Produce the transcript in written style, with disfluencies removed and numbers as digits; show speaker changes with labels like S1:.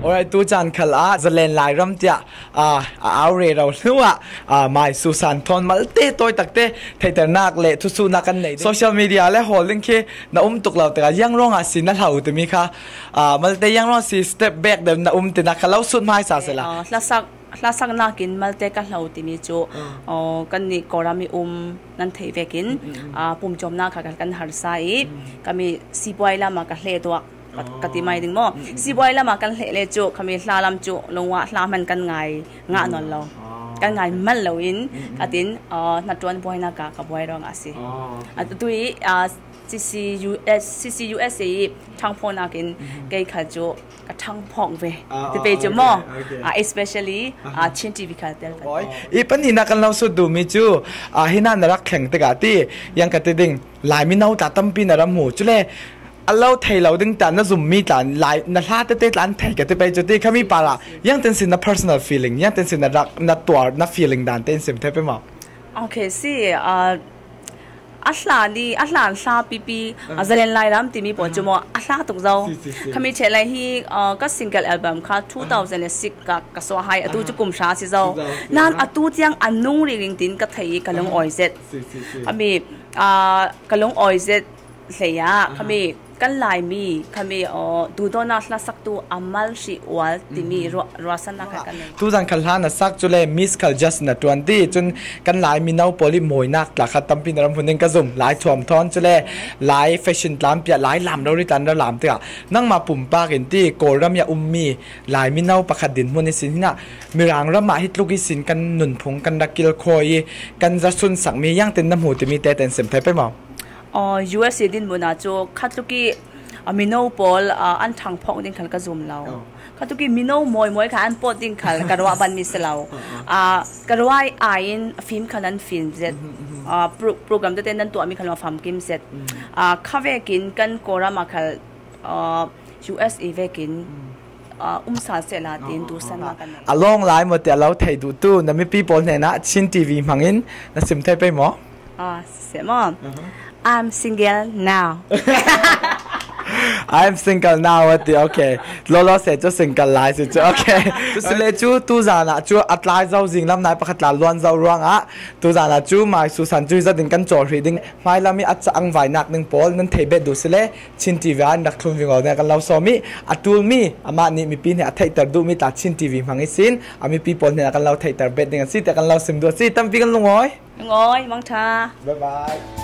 S1: alright ตูจันขลาจะเล่นลายรำเจ้าเอาเรื่องเราเรื่องว่าไม่สุสันทนมาเตะตัวตักเตะไทยแต่นักเละทุสุนักกันไหนโซเชียลมีเดียและฮอลลิงค์น้าตุกเราแต่ยังร้องสินนั่นเหรอตัวมีค่ะมาเตะยังร้องสิ step back เดิมน้าแต่นักเราสุดไม่สาเสละ
S2: ลาสักนักกินมาเตะกันเราที่มีจูกันนี่กอรามีนั่นเทวกินปุ่มจมนักกันหาร์ไซก็มีซีบอยละมากันเละตัวกติไม่ดึงมั้งซีบอยละมากันเละจูก็มีลาลำจูลงว่าลามันกันไงงานนเรากันไงมันเราอินกตินนัดจวนบอยนักกับบอยรองอาศิตัวCCUSA ทางพนักงานเกี่ยขจูกับทางพงเวที่เป็นจมูกespecially ชินทีวิคาเตล
S1: อีปันนี้นักเราสุดดูมิจูฮินันรักแข่งตะกาตียังกติดิ่งลายมินาตัดตั้มปีนรำหูจุเล่เราไทยเราดึงแต่น่าซุ่มมีแต่ลายน่าท่าเตะร้านไทยก็จะไปจุดที่เขามีปาระยังเต็มสินะ personal feeling ยังเต็มสินะรักน่าตัวน่า feeling ด่านเต็มสิเทปไปมั้ง
S2: โอเคสิอัลลาดีอัลลาซาปีปีจะเล่นไลน์รำที่มีผลจุโมอัลลาตุกเจ้าเขามีเชลล์ที่ก็ซิงเกิลอัลบั้มค่ะ2006กับสวายตู้จุกุมชาสิเจ้านั่นตู้ยังอันนุ่งริงตินกับไทยกับลงออยเซ็ตเขามีกับลงออยเซ็ตเสียเขามีกันลายมีเขามีดูโดนัสละสักตัวอามัลชิวัลที่มีรัศนากันเลย
S1: ตู้จังขันหานะสักจุเลยมิสคัลจัสนะตัวนี้จนกันลายมีน้าพอลิมวยนักหลักขัดตั้มปีนรำพุ่นเองก็ซุ่มลายถ่วมท้อนจุเลยลายแฟชั่นลามเปียลายลามเราดิตันเราลามเถอะนั่งมาปุ่มปากเห็นที่โกรำยามีลายมีน้าประคัดดินมันในสินน่ะมีรางรำมาฮิตลูกิสินกันหนุนพงกันดักกิลคอยกันจะสุนสังมีย่างเต็นน้ำหูที่มีแต่เต็นเสมไทยไปมั้ง
S2: US ดินบุญอาจูคัดลูกีมิโนปอลอันทางพอกดิ้งขัลกระซุ่มเราคัดลูกีมิโนมวยค่ะอันปอดดิ้งขัลกระว่าบันมิสเรากระว่าไอ้ฟิล์มขันนั้นฟิล์มเสร็จโปรแกรมเต้นนั้นตัวมีขันว่าฟัมกิมเสร็จข้าเวกินกันโกรามาขัลUS เวกินสาเสลาดินดูสันมากัน
S1: อลองไลน์หมดแต่เราไทยดูตู้นั่นมีปีบอลเนี่ยนะชินทีวีมังอินนั่นสิมไทยไปมั้ง
S2: เสียมั้งI'm single now.
S1: I'm single now ว่าดีโอเคล้อเสร็จจะ single ไลน์สิจะโอเคสุดเลยจูตู้จานะจูอัดไลน์เจ้าจริงลำนายประคัตลาล้วนเจ้าร่วงตู้จานะจูมาสุสันจูจะดึงกันจอรีดิ้งไม่ละมีอัดจะอังไว้นักหนึ่งปอลนั่นเทเบดดูสิเลยชินทีวีอันดักคลุมวิ่งออกเนี่ยกันเราสอมีอัดตูลมีอามานี่มีปีเนี่ยไทยแต่ดูมีตัดชินทีวีฟังให้สินมีปีปอลเนี่ยกันเราไทยแต่เบดเนี่ยสิแต่กันเราสิมดูสิตั้มปีกันลงอ้อย
S2: มังชา
S1: บ๊ายบาย